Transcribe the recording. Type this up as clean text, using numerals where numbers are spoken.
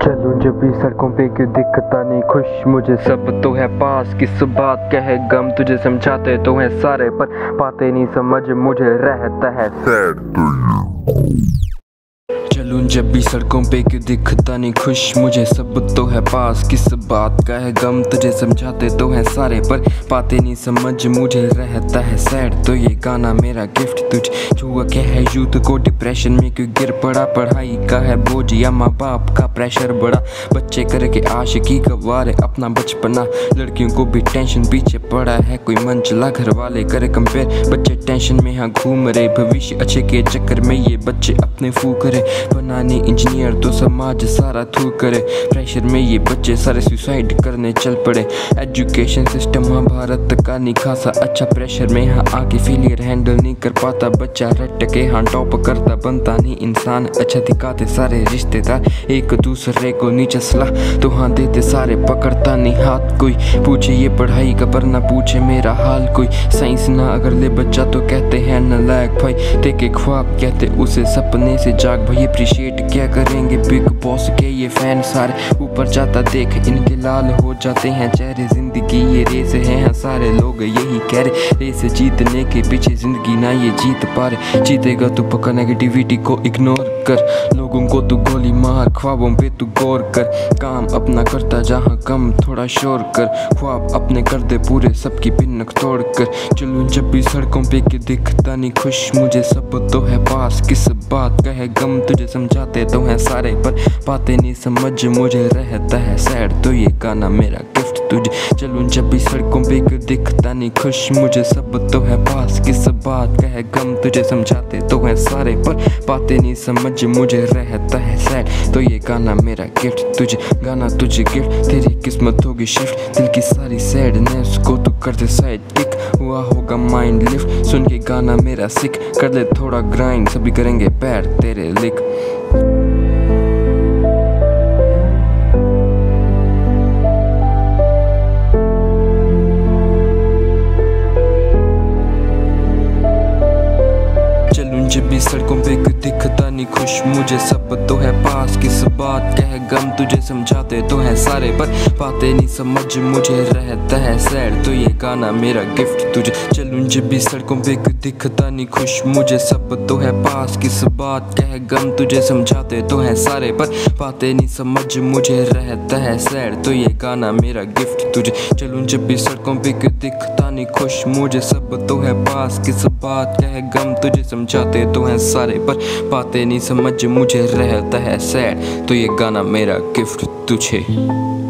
चलूं जब भी सड़कों पे क्यों दिखता नहीं खुश, मुझे सब तो है पास, किस बात का है गम, तुझे समझाते तो है सारे पर पाते नहीं समझ, मुझे रहता है सैड। चलूं जब भी सड़कों पे क्यों दिखता नहीं खुश, मुझे सब तो है पास, किस बात का है गम, तुझे समझाते तो है सारे पर पाते नहीं समझ, मुझे रहता है सैड। तो ये गाना मेरा गिफ्ट तुझे छुआ क्या है यूथ को, डिप्रेशन में क्यों गिर पड़ा, पढ़ाई का है बोझ या माँ बाप का प्रेशर बड़ा, बच्चे करके आशिकी गवारे अपना बचपना, लड़कियों को भी टेंशन पीछे पड़ा है कोई मन चला, घर वाले करे कंपेयर, बच्चे टेंशन में यहाँ घूम रहे, भविष्य अच्छे के चक्कर में ये बच्चे अपने फू करे, बनाने इंजीनियर तो समाज सारा थू करे, प्रेशर में ये बच्चे सारे सुसाइड करने चल पड़े, एजुकेशन सिस्टम भारत का नहीं खासा अच्छा, प्रेशर में यहाँ आके फेलियर हैंडल नहीं कर पाता बच्चा, रट के हाँ टॉप करता बनता नहीं इंसान अच्छा, दिखाते सारे रिश्तेदार एक दूसरे को नीचे सलाह तो हाँ देते सारे, पकड़ता नहीं हाथ कोई, पूछे ये पढ़ाई का पर ना पूछे मेरा हाल कोई, साइंस ना अगर ले बच्चा तो कहते हैं नालायक भाई, देखे ख्वाब कहते उसे सपने से जाग भाई, अप्रिशिएट क्या करेंगे बिग बॉस के ये फैन सारे, ऊपर जाता देख इनके लाल हो जाते हैं चेहरे, जिंदगी ये रेस है हाँ सारे लोग यही कह रहे, रेस जीतने के पीछे जिंदगी ना ये जीत पा रहे, जीतेगा तू पक्का नेगेटिविटी को इग्नोर कर, लोगों को तू गोली मार, ख्वाबों पे तू गौर कर, काम अपना करता जहाँ कम थोड़ा शोर कर, ख्वाब अपने कर दे पूरे सबकी पिनक तोड़ कर, चलूं जब भी सड़कों पे के दिखता नहीं खुश, मुझे सब तो है पास, किस बात का है गम, तुझे समझाते तो हैं सारे पर पाते नहीं समझ, मुझे रहता है सैड। तो ये गाना मेरा गिफ्ट तुझे, चलूं जब भी सड़कों पे क्यों दिखता नहीं खुश, मुझे सब तो है पास, किस बात का है गम, तुझे समझाते तो हैं सारे पर पाते नहीं समझ, मुझे रहता है सैड। तो ये गाना मेरा गिफ्ट तुझे, गाना तुझे गिफ्ट, तेरी किस्मत होगी शिफ्ट, दिल की सारी सैडनेस को तू कर दे साइड किक, हुआ होगा माइंड लिफ्ट, सुन के गाना मेरा सिक, कर ले थोड़ा ग्राइंड, सभी करेंगे पैर तेरे लिक। जब भी सड़कों पे क्यों दिखता नहीं खुश, मुझे सब तो है पास, किस बात का है गम, तुझे समझाते तो है सारे पर पाते नहीं समझ, मुझे रहता है सैड। तो ये गाना मेरा गिफ्ट तुझे, चलूं जब भी सड़कों पे क्यों दिखता नहीं खुश, मुझे सब तो है पास, किस बात का है गम, तुझे समझाते तो है सारे पर पाते नहीं समझ, मुझे रहता है सैड। तो ये गाना मेरा गिफ्ट तुझे, चलूं जब भी सड़कों पे क्यों दिखता नहीं खुश, मुझे सब तो है पास, किस बात का है गम, तुझे समझाते तो हैं सारे पर पाते नहीं समझ, मुझे रहता है सैड। तो ये गाना मेरा गिफ्ट तुझे।